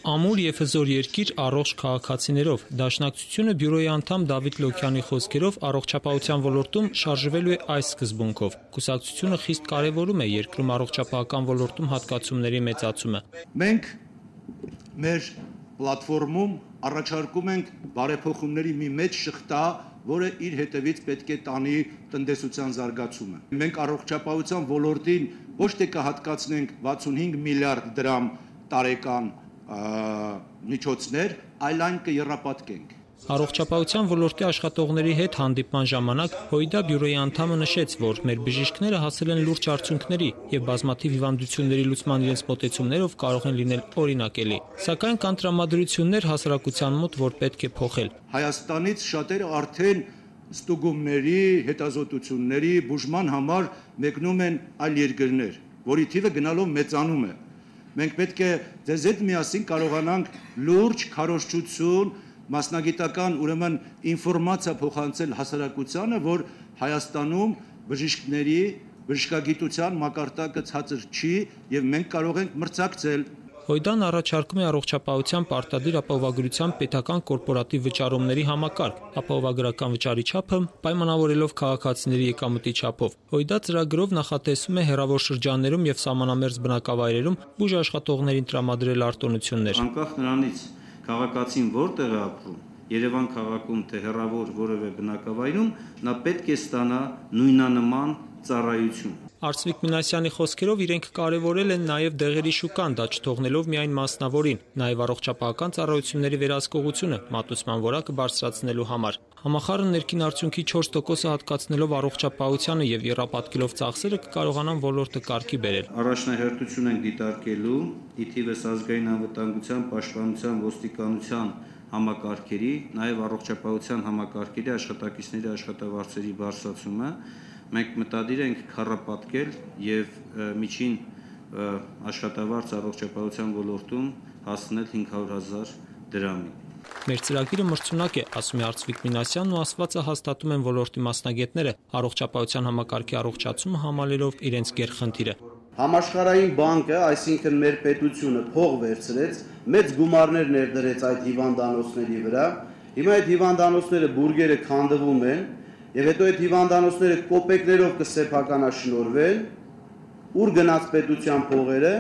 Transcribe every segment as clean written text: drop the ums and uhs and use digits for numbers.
Ամուր եւ հզոր երկիր առողջ քաղաքացիներով Դաշնակցությունը բյուրոյի անդամ Դավիթ Լոքյանի խոսքերով առողջապահության ոլորտում շարժվելու է այս սկզբունքով։ Կուսակցությունը խիստ կարևորում է երկրում առողջապահական ոլորտում հատկացումների մեծացումը։ Մենք մեր պլատֆորմում առաջարկում ենք բարեփոխումների մի մեծ շղթա, որը իր հետևից պետք է տանի տնտեսության զարգացումը։ Մենք առողջապահության ոլորտին ոչ թե կհատկացնենք 65 միլիարդ դրամ տարեկան միջոցներ, այլ այն կեռապատկենք։ Առողջապահության ոլորտի աշխատողների հետ հանդիպման ժամանակ ՀՅԴ բյուրոյի անդամը նշեց, որ մեր բժիշկները հասել են լուրջ արդյունքների եւ բազմաթիվ հիվանդությունների լուծման իրենց մոտեցումներով կարող են լինել օրինակելի։ Սակայն կան տրամադրություններ հասարակության մոտ, որ պետք է փոխել։ Հայաստանից շատերը արդեն ստուգումների, հետազոտությունների, բուժման համար մեկնում են այլ երկրներ, որի թիվը գնալով մեծանում է։ Մենք պետք է ձեզ հետ միասին կարողանանք լուրջ քարոզչություն, մասնագիտական ուրեմն ինֆորմացիա փոխանցել հասարակությանը, որ Հայաստանում բժիշկների բժշկագիտության մակարդակը ցածր չի եւ մենք կարող ենք մրցակցել։ ՀՅԴ-ն առաջարկում է առողջապահության պարտադիր ապահովագրության պետական կորպորատիվ վճարումների համակարգ, ապահովագրական վճարի չափը պայմանավորելով քաղաքացիների եկամտի չափով։ ՀՅԴ ծրագրով նախատեսում է հեռավոր շրջաններում եւ սահմանամերձ բնակավայրերում բուժաշխատողներին տրամադրել արտոնություններ։ Անկախ նրանից քաղաքացին որտեղ է ապրում, Երևան քաղաքում թե հեռավոր որևէ բնակավայրում, նա պետք է ստանա նույնանման ծառայություն։ Արծվիկ Մինասյանի խոսքերով իրենք կարևորել են նաև դեղերի շուկան, դա չթողնելով միայն մասնավորին, նաև առողջապահական ծառայությունների վերահսկողությունը մատուցման որակը բարձրացնելու համար։ Համախառն ներքին արդյունքի 4%-ը հատկացնելով առողջապահությանը եւ եռապատկելով ծախսերը կկարողանան ոլորտը կարգի բերել։ Առաջնահերթություն ենք դիտարկելու ի թիվս ազգային անվտանգության, պաշտպանության, ոստիկանության համակարգերի, նաև առողջապահության համակարգերի աշխատակիցների աշխատավարձերի բարձրացումը։ Մենք մտադիր ենք քառապատկել եւ միջին աշխատավարձ առողջապահության ոլորտում հասնել 500,000 դրամի։ Մեր ծրագիրը մրցունակ է, ասում է Արծվիկ Մինասյանն ու ասվածը հաստատում են ոլորտի մասնագետները, առողջապահության համակարգի առողջացումը համալելով իրենց գերխնդիրը։ Համաշխարհային բանկը, այսինքն մեր պետությունը փող վերցրեց, մեծ գումարներ ներդրեց այդ հիվանդանոցների վրա։ Հիմա այդ հիվանդանոցները բուրգերը քանդվում են եւ հետո այդ հիվանդանոցները կոպեկներով կսեփականաշնորհվեն, ուր գնաց պետության փողերը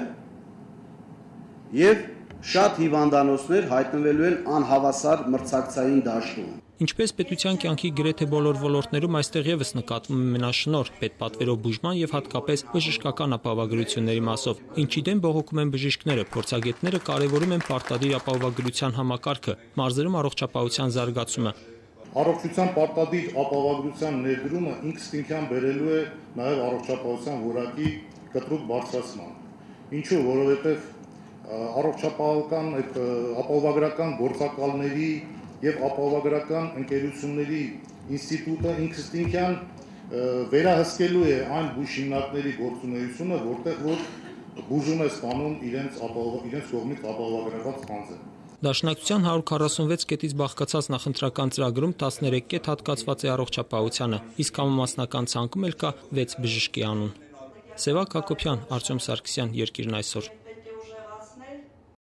եւ շատ հիվանդանոցներ հայտնվելու են անհավասար մրցակցային դաշտում։ Ինչպես պետության կյանքի գրեթե բոլոր ոլորտներում այստեղ եւս նկատվում է մենաշնորհ, պետպատվերով բուժման եւ հատկապես բժշկական ապահովագրությունների մասով, ինչի դեմ բողոքում են բժիշկները, փորձագետները կարևորում են պարտադիր ապահովագրության համակարգը, մարզերում առողջապահության զարգացումը։ Առողջության պարտադիր ապահովագրության ներդրումը ինքնըստինքյան բերելու է նաեւ առողջապահության որակի կտրուկ բարձրացման։ Ինչու, որովհետեւ առողջապահական այդ ապահովագրական գործակալների եւ ապահովագրական ընկերությունների ինստիտուտը ինքնըստինքյան վերահսկելու է այն բուժօրինակների գործունեությունը, որտեղ որ բուժում է ստանում իրենց կողմից ապահովագրական ցանցը։ Դաշնակցության 146 կետից բաղկացած նախընտրական ծրագրում 13 կետ հատկացված է առողջապահությանը, իսկ համամասնական ցանկում էլ կա 6 բժշկի անուն։ Սևակ Հակոբյան, Արտյոմ Սարգսյան, Երկիրն այսօր։